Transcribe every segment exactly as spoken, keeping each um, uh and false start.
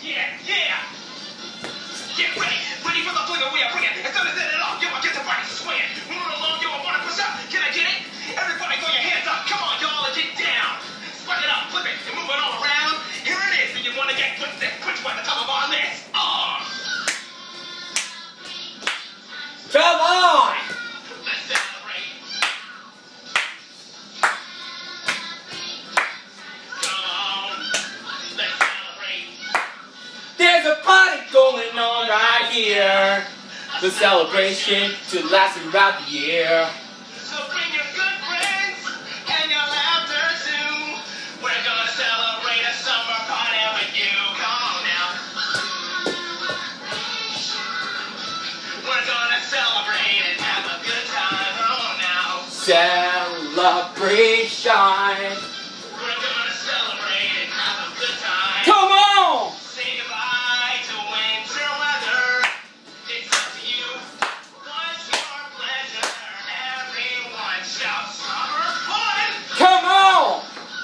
Yeah, yeah. Get ready. Ready for the flinger we are bringing. As soon as it off, yo, I get the body swinging. Moving along, yo, I wanna push up. Can I get it? Everybody throw your hands up. Come on, y'all, and get down. Spread it up, flip it, and move it all around. Here it is. Do you wanna get with this? Which one at the top of our list? Oh. Come on. Let's celebrate. Come on. Let's celebrate. There's a party going on right here. The celebration to last throughout the year. So bring your good friends and your laughter too. We're gonna celebrate a summer party with you. Come on now. We're gonna celebrate and have a good time. Come on now. Celebration. We're gonna celebrate and have a good time. Come on. Say goodbye to winter weather. It's up to you. What's your pleasure? Everyone shout summer fun. Come on.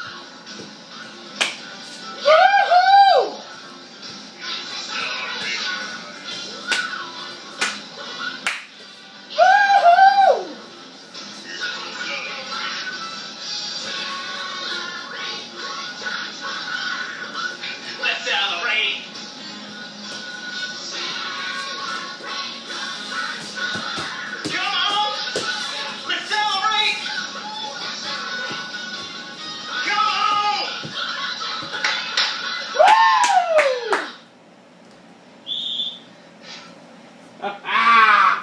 Woohoo. Woohoo. Let's celebrate. Come on. Let's celebrate. Come on. Woo! Ah!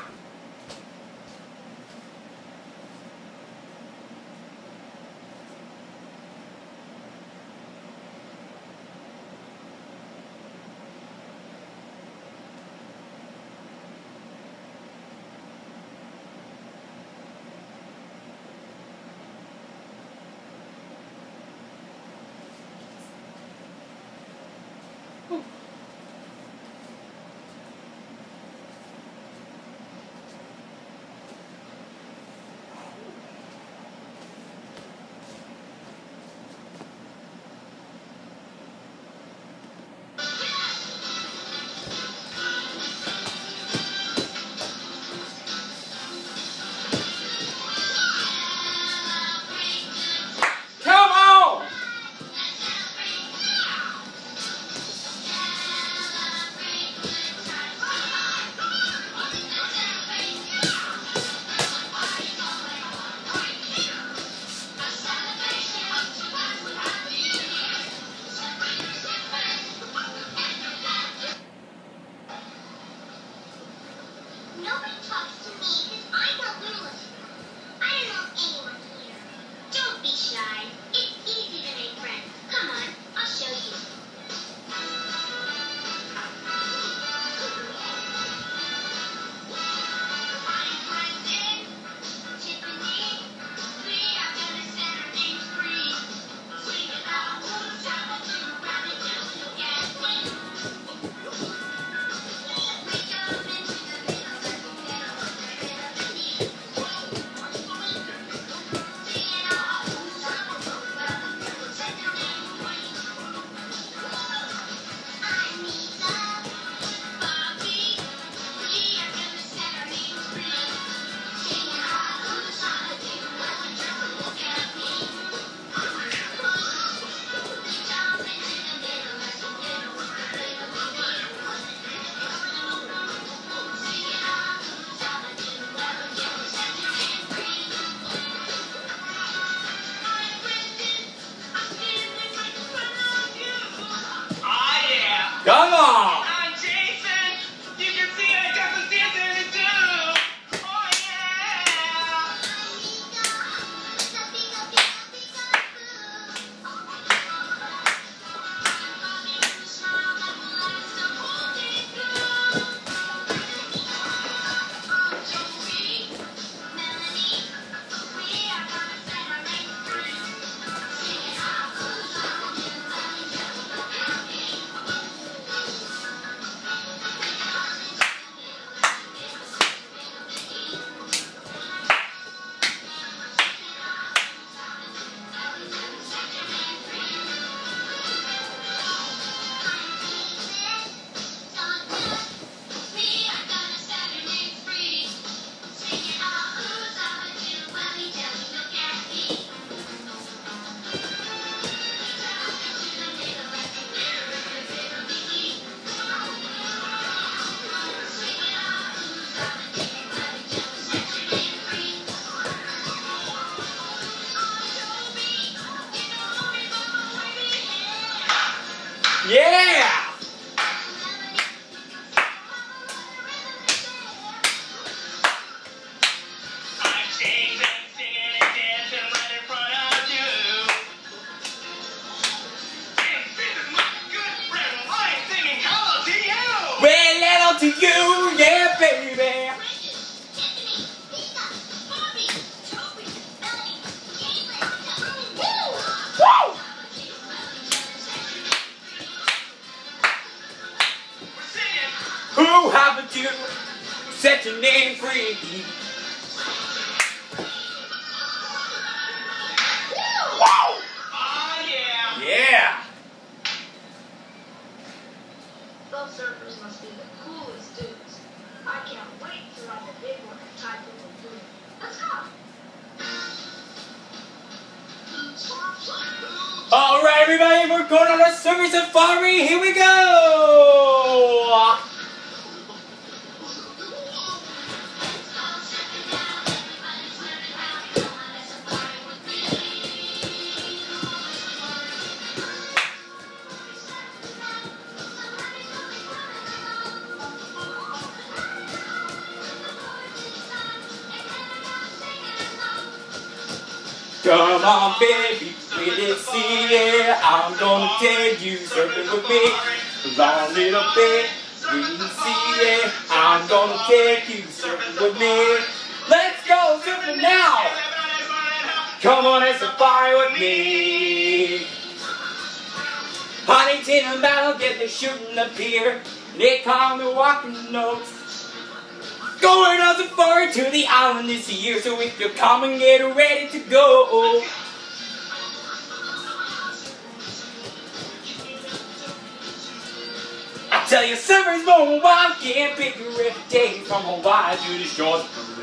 Come on! Nobody talks to me because I'm not little. I don't know anyone here. Don't be shy. It's easy to make friends. Come on, I'll show you. Find friends in Tiffany. We are gonna set our names free. Sing it out. Travel to around the hills to get free. We jump into the middle of the middle of the middle of the sea. Sing it out. Travel to around the hills to set our names free. I'm Nita, Bobby. We are gonna set our names free. Sing it out. Travel to around the hills to look at me. We jump into the middle of the middle of the middle of the sea. Sing it out. Travel to around the hills to set our names free. I'm Kristen. I'm standing right in front of you. Ah, yeah. Come on! I'm Jason. You can see I got some dancing to do. Oh, yeah. Yeah! I'm singing, singing, and dancing right in front of you. And this is my good friend Ryan singing hello to you. Well, hello to you, yeah, baby. Woo! We're singing. Who happened to set your name free? Wow! Oh yeah. Yeah! Those surfers must be the coolest dudes. I can't wait to ride the big one at Typhoon Lagoon. Let's go. Alright, everybody, we're going on a surfing safari. Here we go! Come on, baby, we didn't see it. I'm gonna take you surfing with me. Long little bit, we didn't see it. I'm gonna take you surfing with me. Let's go surfing now. Come on and safari with me. Huntington and Battle get the shooting the pier. They call me walking notes. Going on safari to the island this year, so if you come and get ready to go. I tell you, summer's going wild, can't pick your every day from Hawaii to the shores of Peru.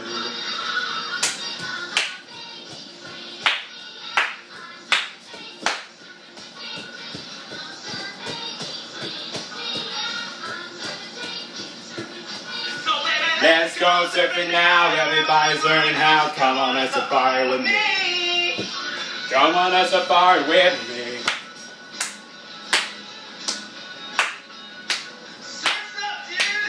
Let's go surfing now, everybody's learning how. Come on a safari with me. Come on a safari with me. Surf's up, dude.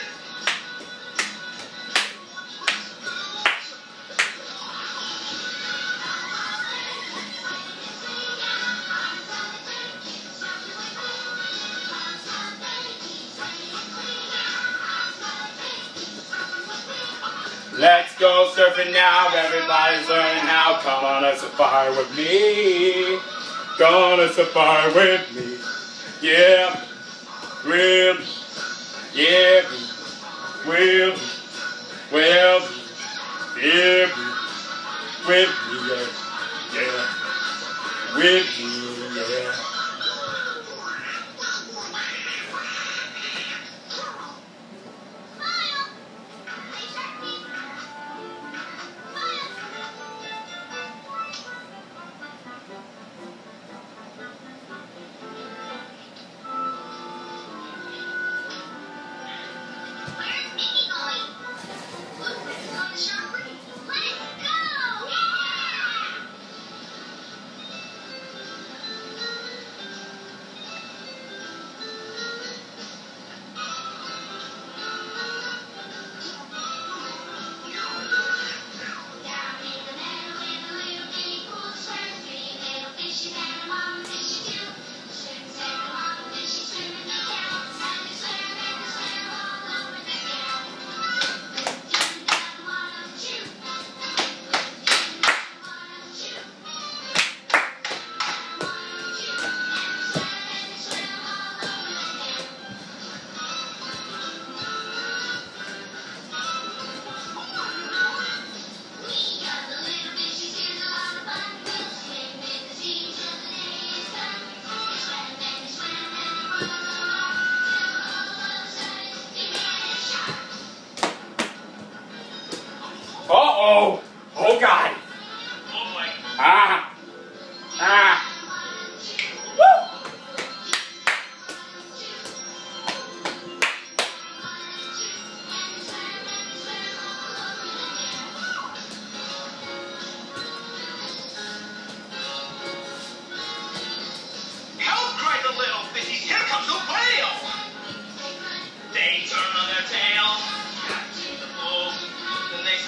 Let's go surfing now, everybody's learning how. Come on a safari with me. Come on a safari with me. Yeah, with me. Yeah, with me. With me. Yeah, with me. Yeah, yeah. With me, yeah.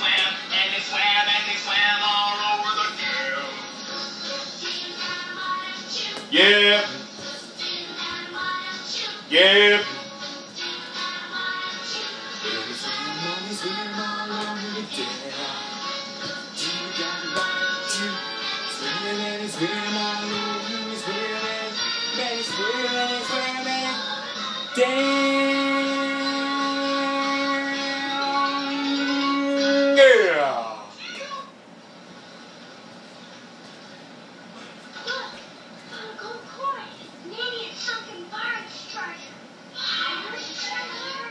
swam, and they swam, and they swam all over the field. Yeah. Yeah. Yeah. Uncle Corey, maybe it's something Bart's treasure. Pirate's treasure?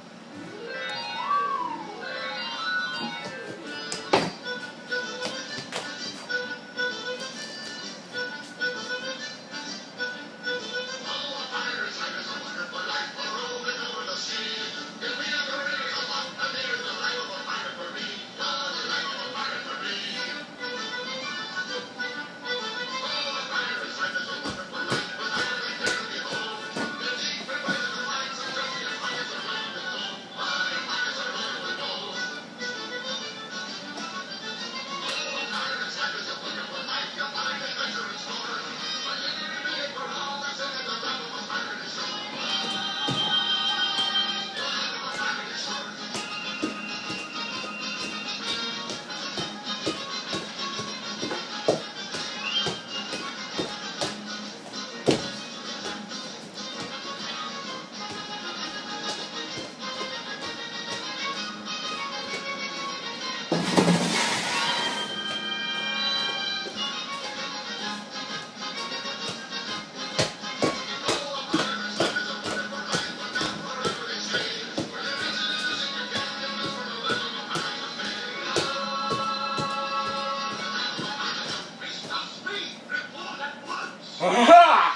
Aha!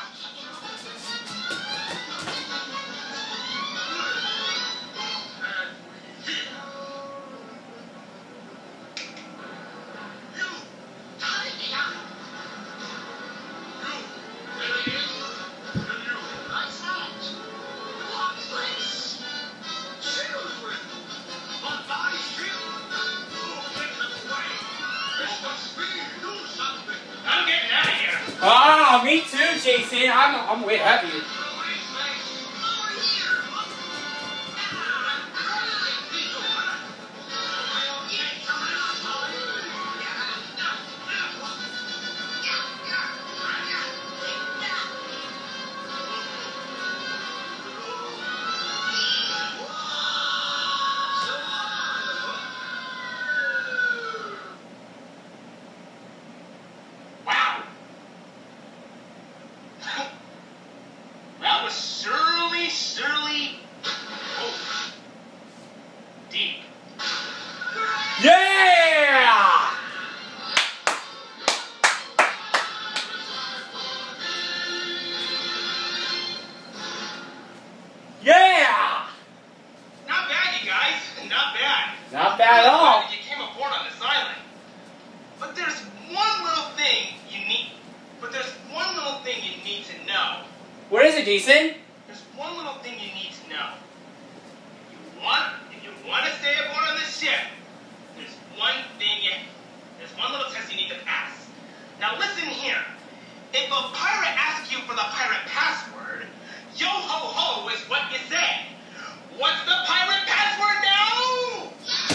I'm getting out of here. Ah, me too, Jason. I'm I'm way happy. Wow. That was surly, surly. Oh. Deep. Yeah! Yeah! Not bad, you guys. Not bad. Not bad at all. Glad that you came aboard on this island. But there's one little thing you need. But there's one little thing you need to know. What is it, Jason? There's one little thing you need to know. If you want, if you want to stay aboard on this ship, there's one thing you, there's one little test you need to pass. Now listen here. If a pirate asks you for the pirate password, yo ho ho is what you say. What's the pirate password now?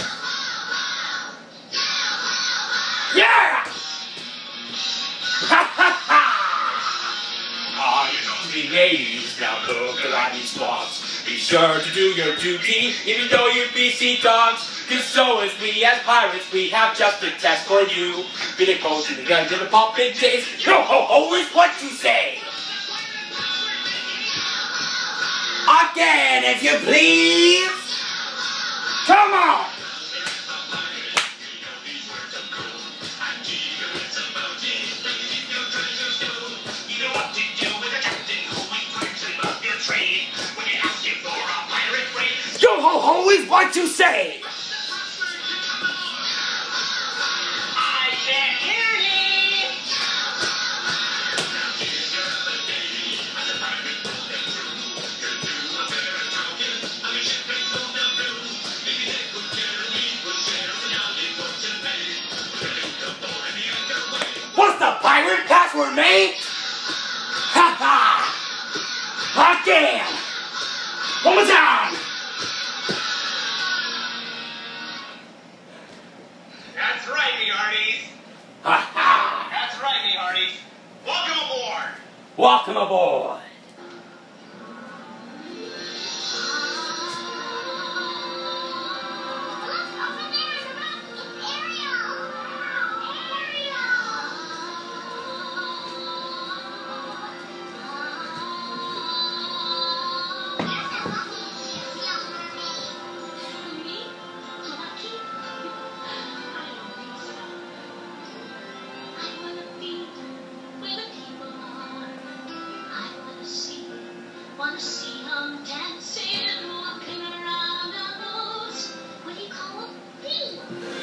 Yeah! Ha ha ha! All you ladies now look at these swamps. Be sure to do your duty, even though you be sea dogs. Cause so as we as pirates, we have just a test for you. Be the coast and the guns and the poppin' taste. Yo ho ho is what you say. Again, if you please. Come on. You know what to do with a captain who ain't crimson above your trade. When you ask him for a pirate race. Yo ho ho is what you say. I can't hear ye. Again! One more time! That's right, me hearties. Ha ha! That's right, me hearties. Welcome aboard. Welcome aboard! Wanna see them dancing, walking around on those, what do you call them? Feet.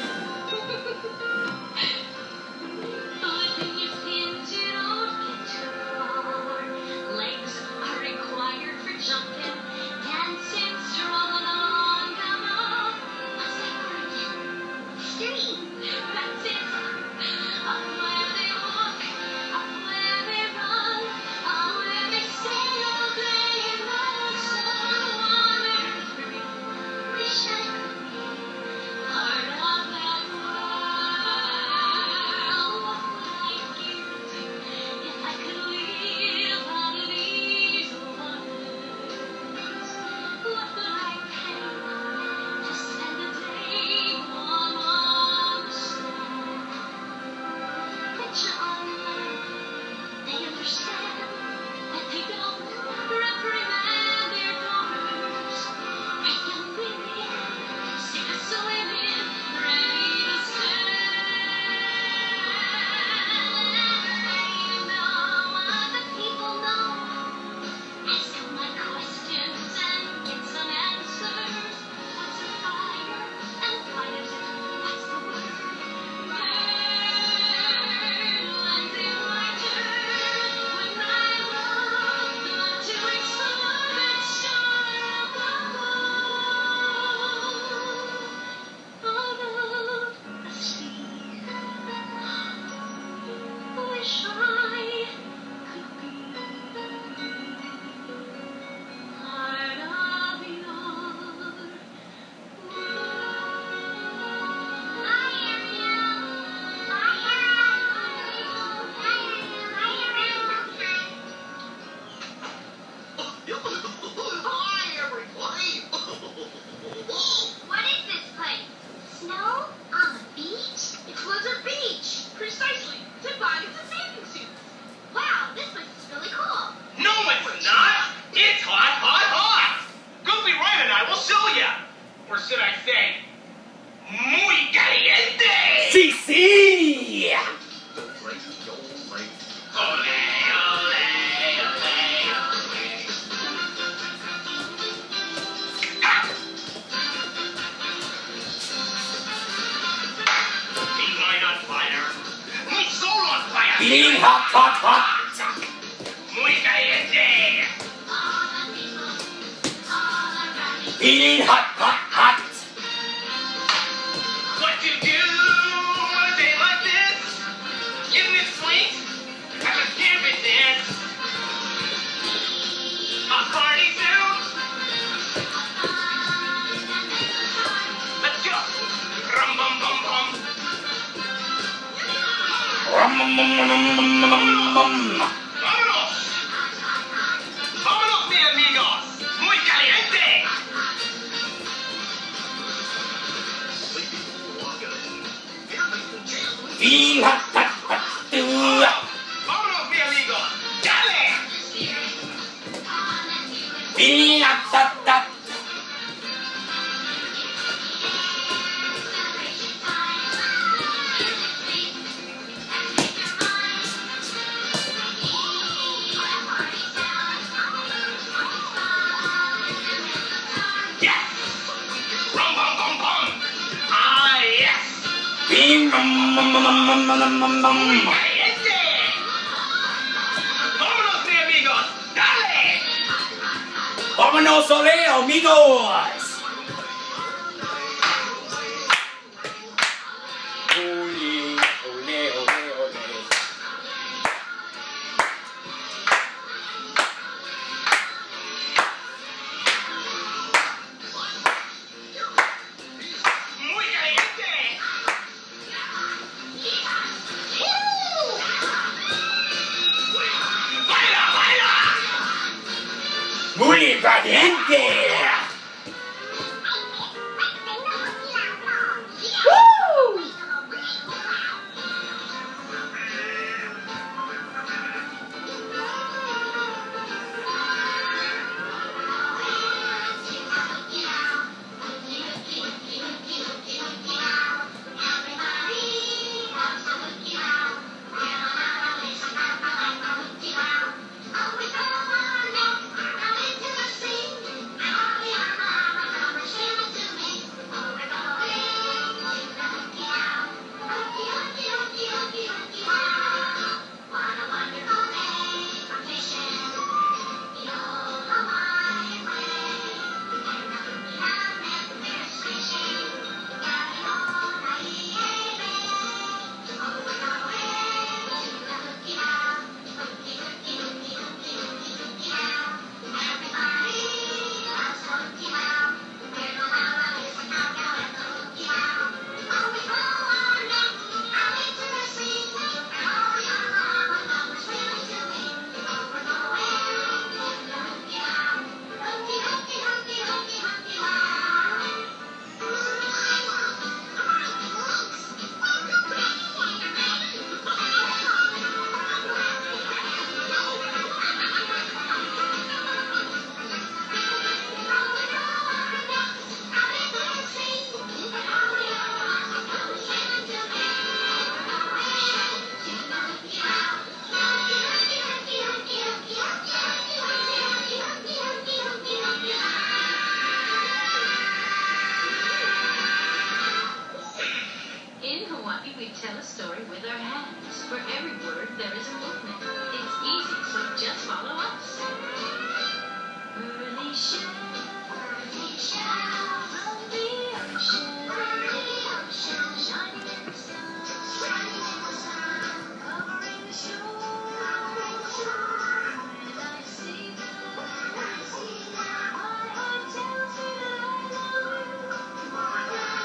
But when you think you don't get too far, legs are required for jumping, dancing, strolling along, come on. What's that word again? Street. That's it. Up where they walk, up where they run, up where they sail, play in the sun. Wish I could be part of that world. What would I give if I could live on these waters? What would I pay to spend a day warm on the sand? Picture on land, they understand that they don't reprimand their daughters. Right young women, sick of swimming, ready to stand. They know other people know. Ask them my questions and get some answers. What's a fire and why is it? What's the word? Burn. When did my turn? When I want to explore that shore above the sea. Wish I could be part of your world. Hi, Ariel. Hi, everybody. What is this place? Snow on the beach? It's Blizzard Beach. Precisely. To buy the bathing suit. Wow, this place is really cool. No, it's not. It's hot, hot, hot. Goofy Ryan and I will show ya. Or should I say, muy caliente. Si, si! Ole, ole, ole, ole. Ha! Be mine on fire. My soul on fire. Feeling hot, hot, hot! Muy caliente. All the people, all around me. Feeling hot, hot, hot! What to do on a day like this? Isn't it sweet? Have a camping dance. A party soon. Let's go. Rum bum bum bum. Rum-mum-mum-mum-mum-mum-mum. Vámonos. Vámonos, mis amigos. Muy caliente. Feeling hot, hot, hot, do. Vámonos, mis amigos. Dale. Feeling hot, hot, hot. Yes. Rum bum bum bum. Ah, yes. Feeling rum-mum-mum-mum-mum-mum-mum. Caliente. Vámonos, mis amigos. Dale. Vámonos, ole, amigos! Ole, ole, ole, ole. muy caliente. ¡Woo! We tell a story with our hands. For every word, there is a movement. It's easy, so just follow us. Early shower, early shower of the ocean, the ocean, shining in the sun, shining in the sun, covering the shore, covering the shore. When I see them, when I see them, my heart tells me that I love you more than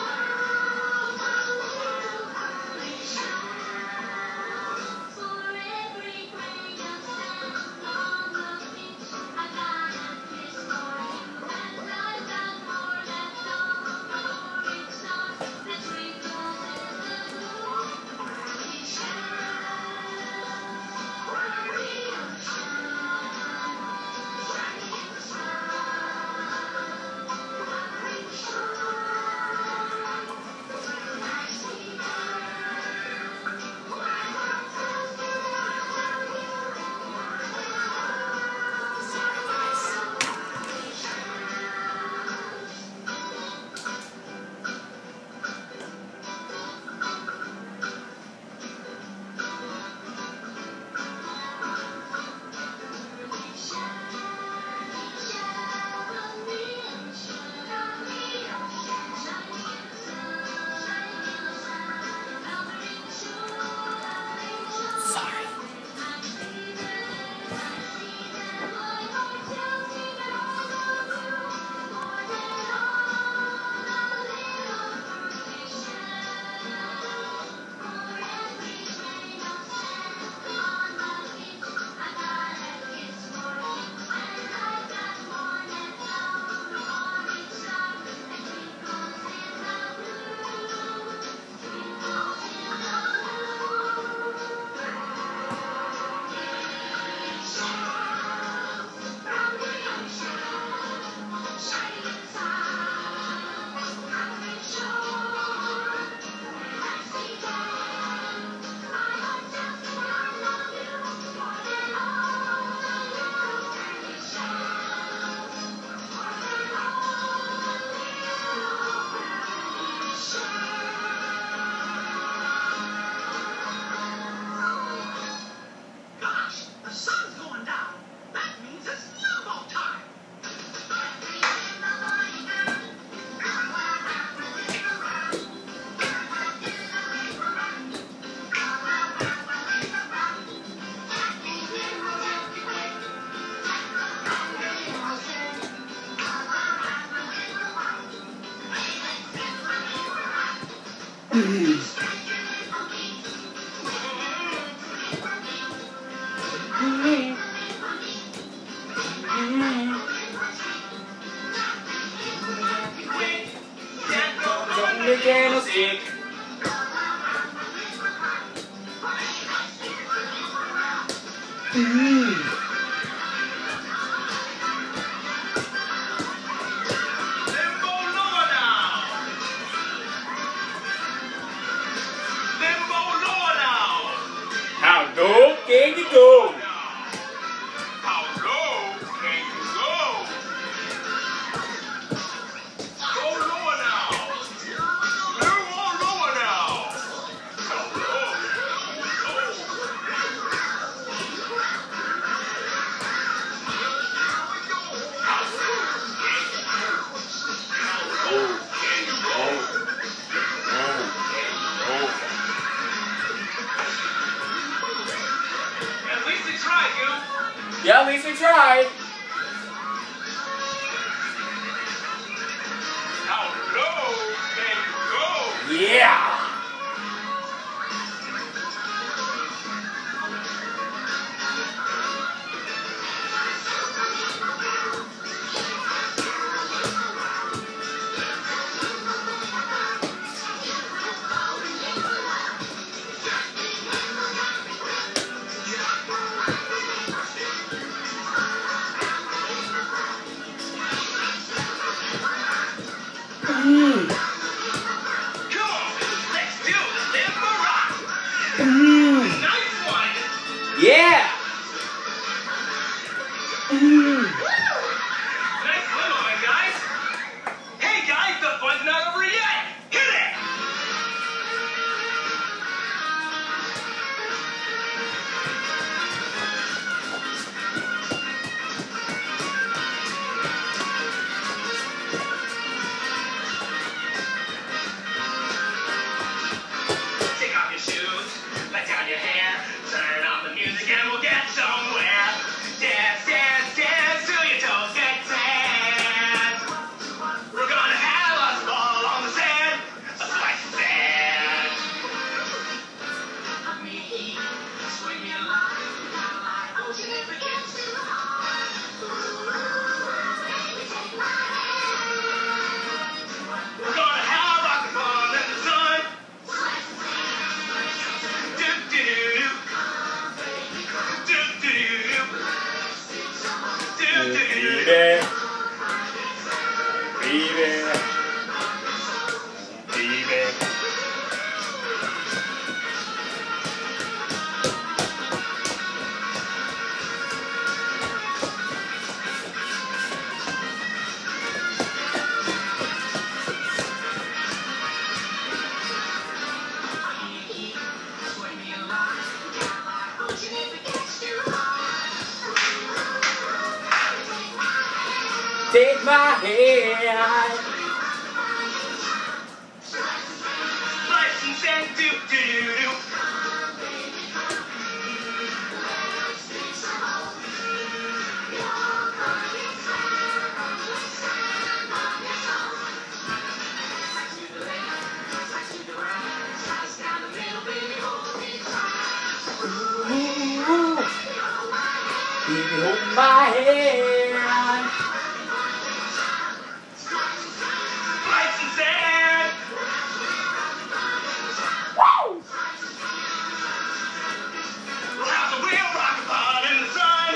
candlestick. Mm. Limbo lower now. Limbo lower now. How low can you go? How low can you go? Go lower now. Limbo lower now. How low? At least he tried, you. Yeah, at least we tried. How low can you go? Yeah. Mm. Come on, let's do the limbo rock. Mm. Nice one. Yeah. Mm. Nice limbo, my guys. Hey guys, the fun's not over yet. Hit it. Take off your shoes, let down your hair, turn on the music and we'll get somewhere. Dance, dance, dance till your toes get tan. We're gonna have us fall on the sand, a slice of sand. Me, swing me alive, like ocean if it gets too hard. We're gonna have rock and fun in the sun. Do do do do do do do do do. Baby. Baby. Baby. Swing me alive, like ocean if it gets too hard. Take my hand. License and do do do do. Ooh. Baby, hold my hand. License and Woo! we'll have the real rock and fun in the sun.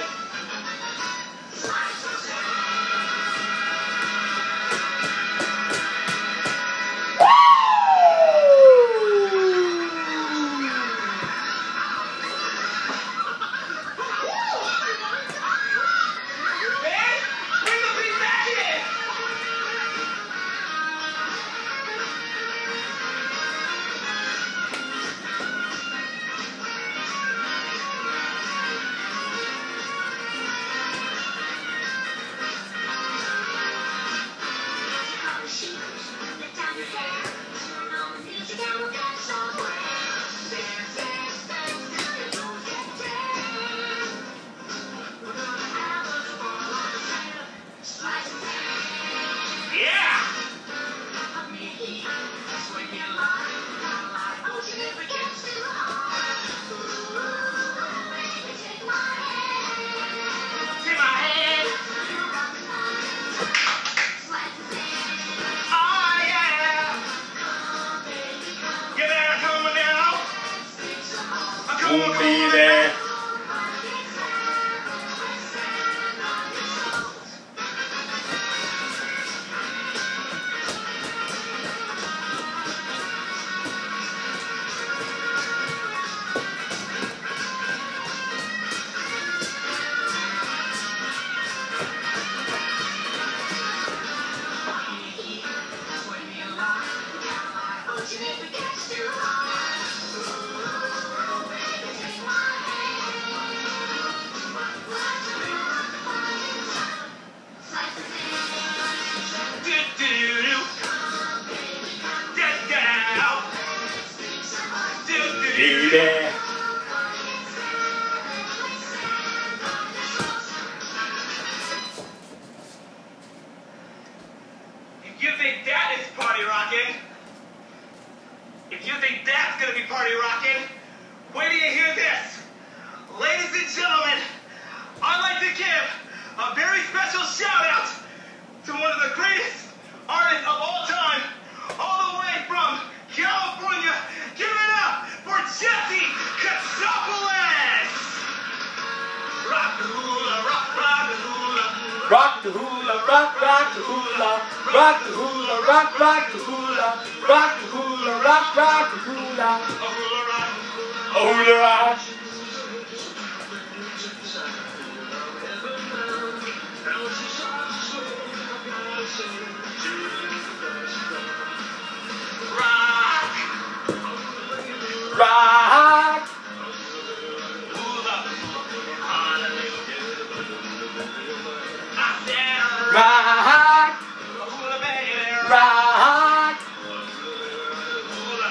Man, we baby. Baby. If you think that is party rocking, if you think that's gonna be party rocking, wait till you hear this. Ladies and gentlemen, I'd like to give a very special shout out to one of the greatest artists of all time, all the way from California. Give it up for Jesse Katsopolis! Rock the hula, rock, rock the hula. Rock the hula, rock, rock the hula. Rock the hula, rock, rock the hula. Rock the hula, rock, rock the hula. A hula rock. A hula rock. Rock. Rock. Hula. I said Rock. hula, baby. Rock. Hula.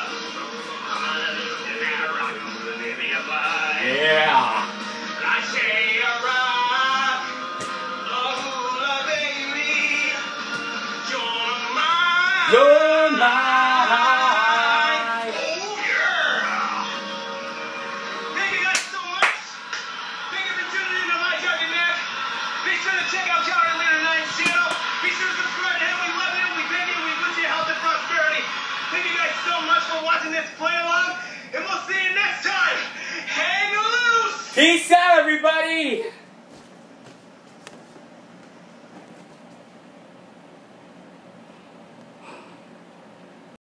Rock, hula, baby, a bye. Yeah. I say a rock, a hula, baby. You're mine. You're mine. Oh, yeah. Thank you guys so much. Thank you for tuning in to My Talking Mac. Be sure to check out Calvary Leader nine's channel. Be sure to subscribe to him. We love you. We thank you. We wish you health and prosperity. Thank you guys so much for watching this play along. And we'll see you next time. Hang loose. Peace out, everybody.